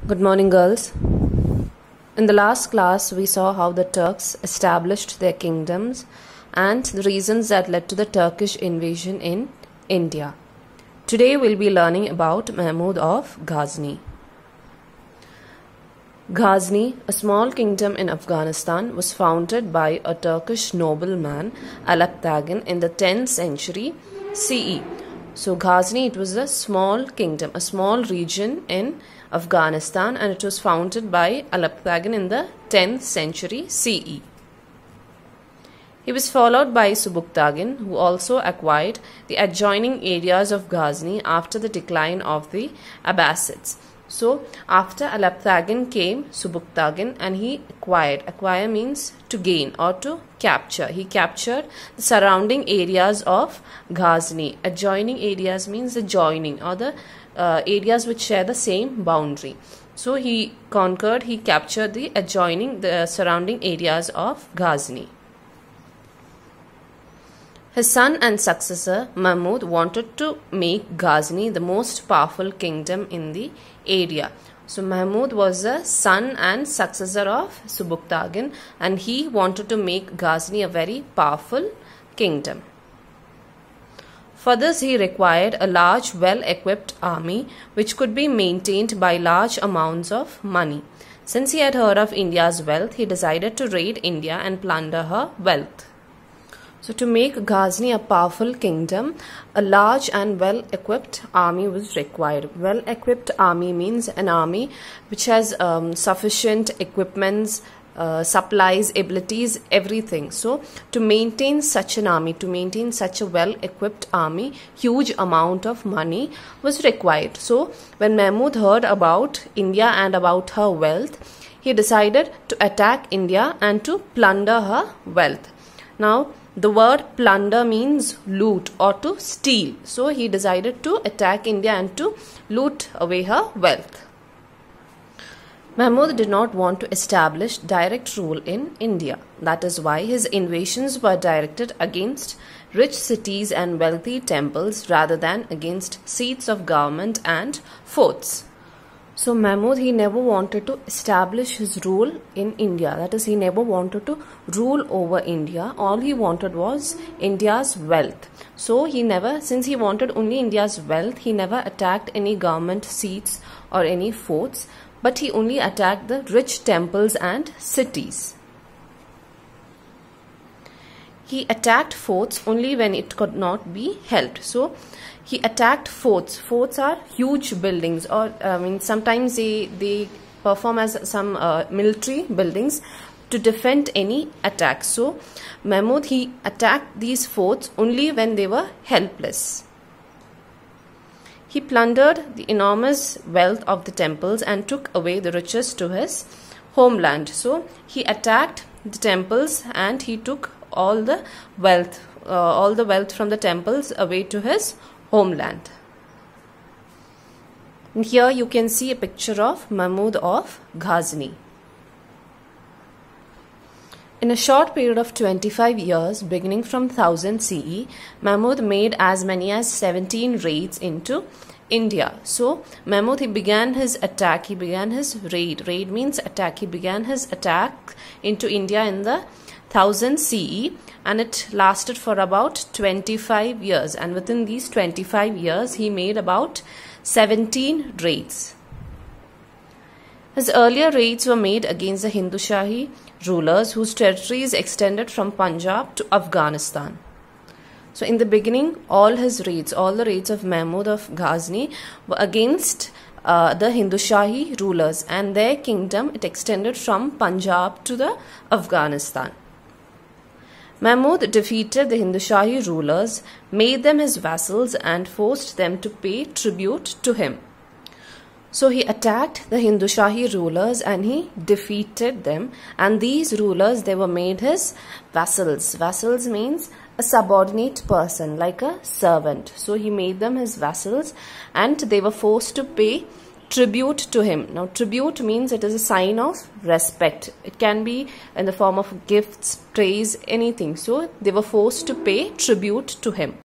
Good morning, girls. In the last class, we saw how the Turks established their kingdoms and the reasons that led to the Turkish invasion in India. Today, we'll be learning about Mahmud of Ghazni. Ghazni, a small kingdom in Afghanistan, was founded by a Turkish nobleman, Alptagin, in the 10th century CE. So Ghazni, it was a small kingdom, a small region in Afghanistan, and it was founded by Alptagin in the 10th century CE. He was followed by Subukhtagin, who also acquired the adjoining areas of Ghazni after the decline of the Abbasids. So, after Alptagin came Subukhtagin, and he acquired. Acquire means to gain or to capture. He captured the surrounding areas of Ghazni. Adjoining areas means the joining or the areas which share the same boundary. So, he conquered, he captured the surrounding areas of Ghazni. His son and successor Mahmud wanted to make Ghazni the most powerful kingdom in the area. So Mahmud was the son and successor of Subukhtagin, and he wanted to make Ghazni a very powerful kingdom. For this, he required a large, well-equipped army which could be maintained by large amounts of money. Since he had heard of India's wealth, he decided to raid India and plunder her wealth. So to make Ghazni a powerful kingdom, a large and well-equipped army was required. Well-equipped army means an army which has sufficient equipments, supplies, abilities, everything. So to maintain such an army, to maintain such a well-equipped army, huge amount of money was required. So when Mahmud heard about India and about her wealth, he decided to attack India and to plunder her wealth. Now, the word plunder means loot or to steal. So he decided to attack India and to loot away her wealth. Mahmud did not want to establish direct rule in India. That is why his invasions were directed against rich cities and wealthy temples rather than against seats of government and forts. So Mahmud, he never wanted to establish his rule in India. That is, he never wanted to rule over India. All he wanted was India's wealth. So since he wanted only India's wealth, he never attacked any government seats or any forts, but he only attacked the rich temples and cities. He attacked forts only when it could not be helped. So he attacked forts. Forts are huge buildings, or sometimes they perform as some military buildings to defend any attack. So Mahmud, he attacked these forts only when they were helpless. He plundered the enormous wealth of the temples and took away the riches to his homeland. So he attacked the temples and he took all the wealth from the temples away to his homeland. And here you can see a picture of Mahmud of Ghazni. In a short period of 25 years, beginning from 1000 CE, Mahmud made as many as 17 raids into India. So Mahmud, he began his attack, he began his raid. Raid means attack. He began his attack into India in the 1000 CE, and it lasted for about 25 years. And within these 25 years, he made about 17 raids. His earlier raids were made against the Hindu Shahi rulers whose territories extended from Punjab to Afghanistan. So in the beginning, all the raids of Mahmud of Ghazni were against the Hindu Shahi rulers, and their kingdom, it extended from Punjab to the Afghanistan. Mahmud defeated the Hindu Shahi rulers, made them his vassals, and forced them to pay tribute to him. So he attacked the Hindu Shahi rulers and he defeated them, and these rulers, they were made his vassals. Vassals means a subordinate person, like a servant. So he made them his vassals and they were forced to pay tribute to him. Now tribute means it is a sign of respect. It can be in the form of gifts, praise, anything. So they were forced to pay tribute to him.